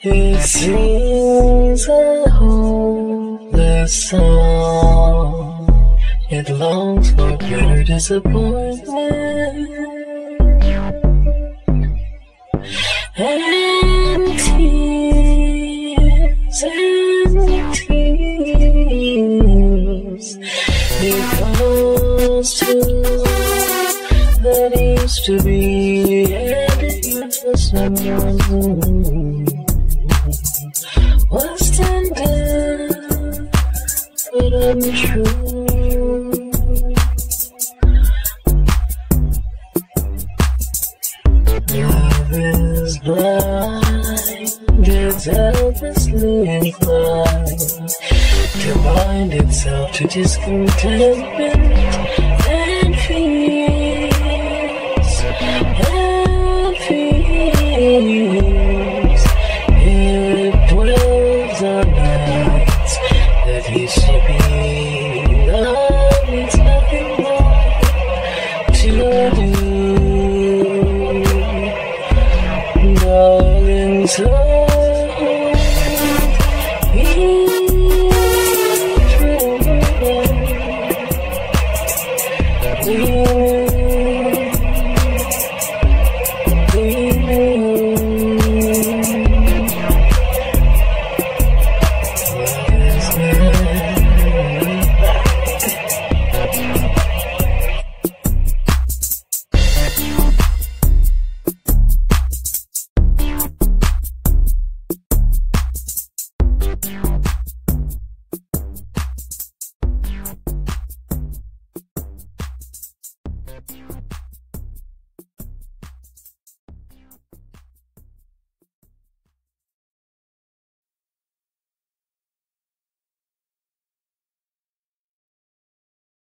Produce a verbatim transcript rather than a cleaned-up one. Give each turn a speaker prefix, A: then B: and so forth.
A: It sings a hopeless song. It longs for greater disappointment and tears and tears. It calls to that used to be, and it useless someone was tender but untrue. Love is blind, it's helplessly inclined to bind itself to discontentment and fears, and fears. It dwells on nights that used to be. Love needs nothing more to do, darling. So